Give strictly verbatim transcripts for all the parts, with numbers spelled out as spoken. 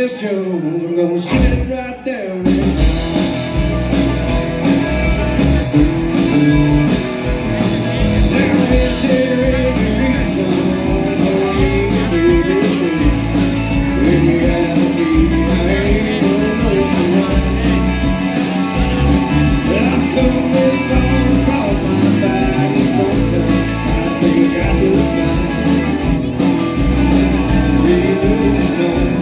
questions, I'm gonna sit right down and now is there any reason for me to do this way? In reality, I ain't gonna know for one. I've come this far across my body so tough, I think I just might really lose no.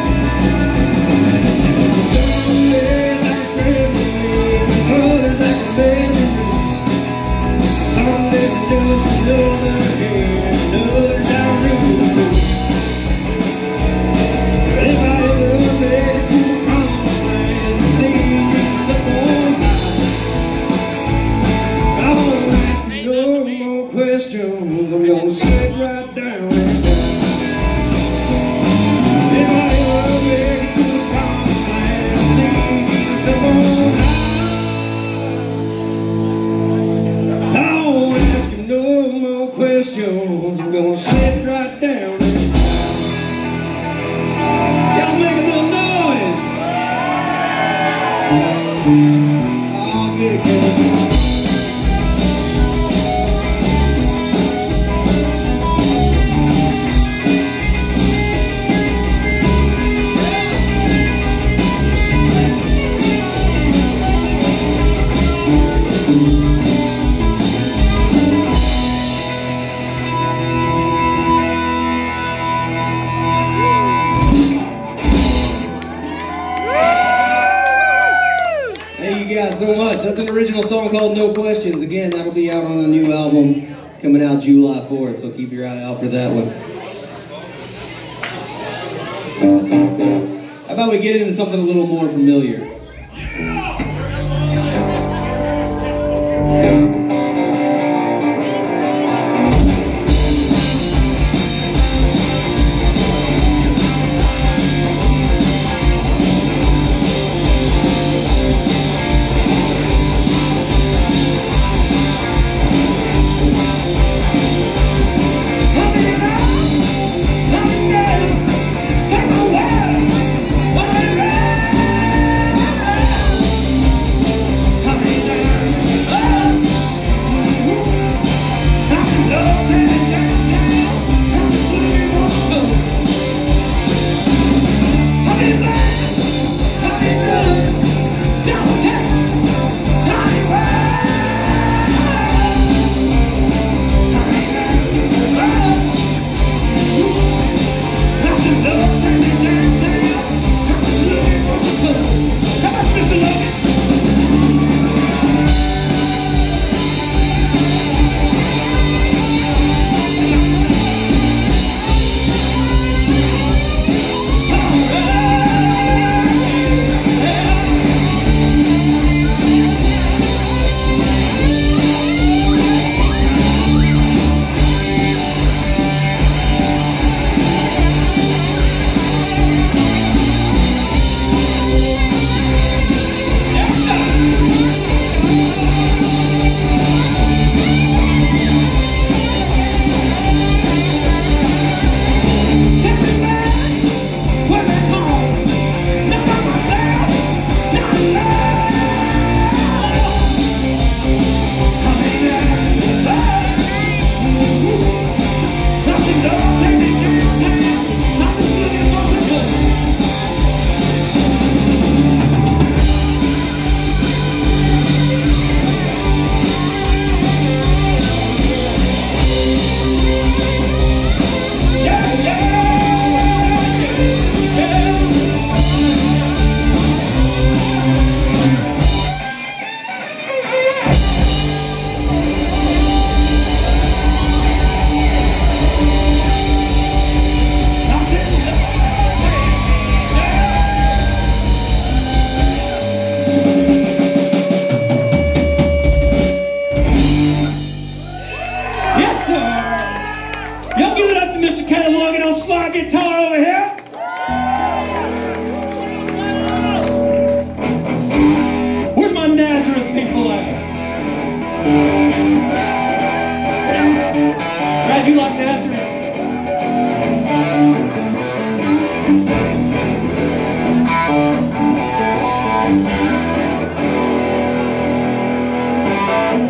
Questions, I'm gonna sit right down and down. If I ever make it to the promised land, see Jesus up on high. I won't ask you no more questions, I'm gonna sit right down and down. Y'all make a little noise! I'll get it going. Thank you guys so much. That's an original song called No Questions. Again, that'll be out on a new album coming out July fourth, so keep your eye out for that one. How about we get into something a little more familiar? Take my word, what I read.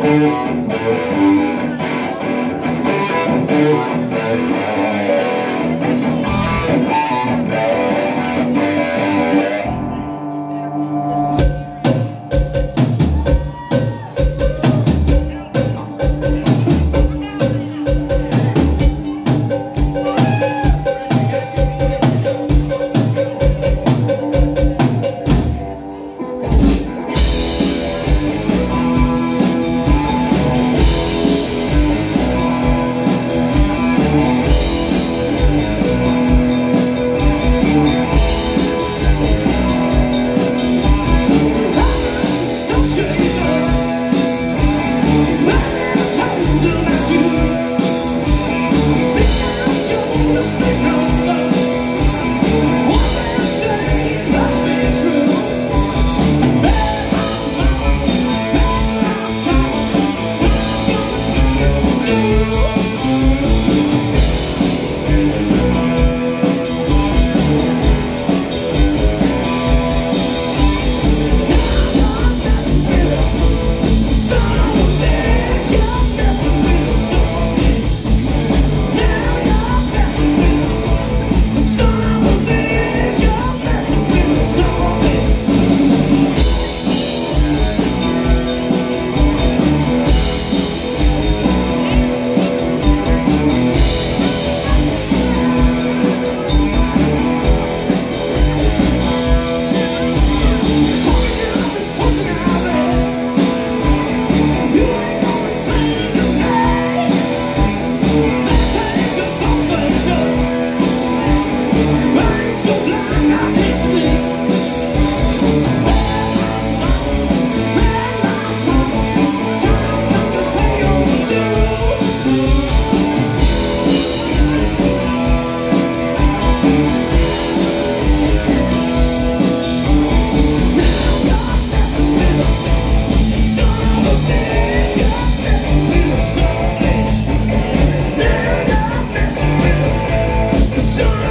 Stop!